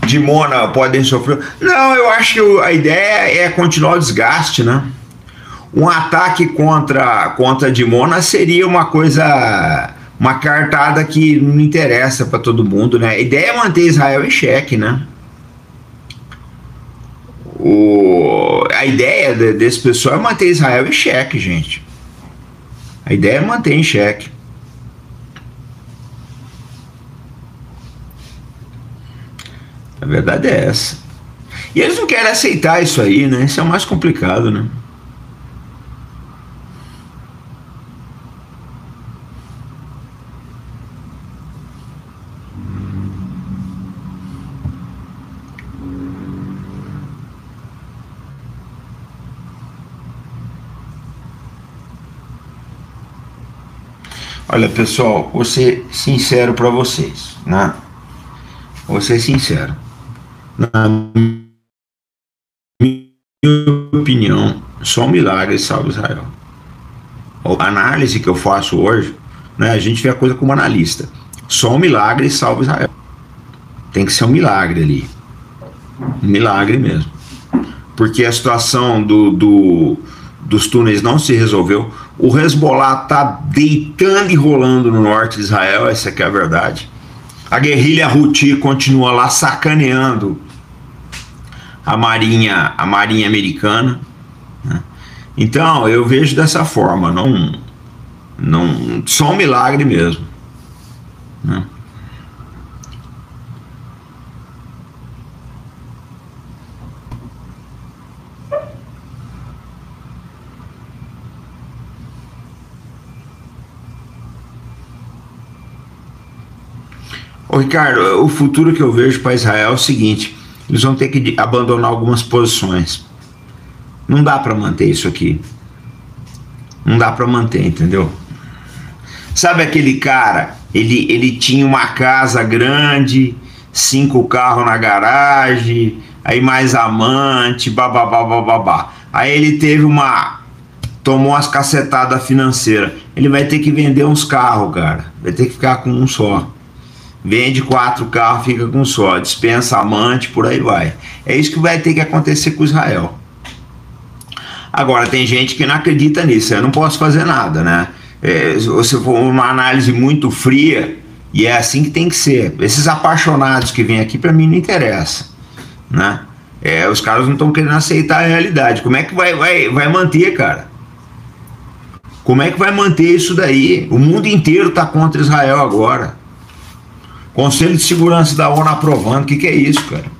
Dimona podem sofrer. Não, eu acho que a ideia é continuar o desgaste, né? Um ataque contra Dimona seria uma coisa, uma cartada que não interessa para todo mundo, né? A ideia é manter Israel em xeque, né? A ideia desse pessoal é manter Israel em xeque, gente. A ideia é manter em xeque. A verdade é essa. E eles não querem aceitar isso aí, né? Isso é o mais complicado, né? Olha, pessoal, vou ser sincero para vocês, né? Vou ser sincero. Na minha opinião, só um milagre salva Israel. A análise que eu faço hoje, né? A gente vê a coisa como analista. Só um milagre salva Israel. Tem que ser um milagre ali. Um milagre mesmo. Porque a situação dos túneis não se resolveu. O Hezbollah está deitando e rolando no norte de Israel, essa que é a verdade. A guerrilha Houthi continua lá sacaneando a marinha americana, né? Então eu vejo dessa forma, não só um milagre mesmo, né? Ô Ricardo, o futuro que eu vejo para Israel é o seguinte: eles vão ter que abandonar algumas posições. Não dá para manter isso aqui. Não dá para manter, entendeu? Sabe aquele cara? Ele tinha uma casa grande, 5 carros na garagem, aí mais amante, bababá, bababá. Aí ele tomou umas cacetadas financeiras. Ele vai ter que vender uns carros, cara. Vai ter que ficar com um só. Vende 4 carros, fica com um só, dispensa amante, por aí vai. É isso que vai ter que acontecer com Israel. Agora, tem gente que não acredita nisso, eu não posso fazer nada, né? Se você for uma análise muito fria, e é assim que tem que ser. Esses apaixonados que vêm aqui, para mim, não interessa, né? Os caras não estão querendo aceitar a realidade. Como é que vai manter, cara? Como é que vai manter isso daí? O mundo inteiro está contra Israel agora. Conselho de Segurança da ONU aprovando. O que é isso, cara?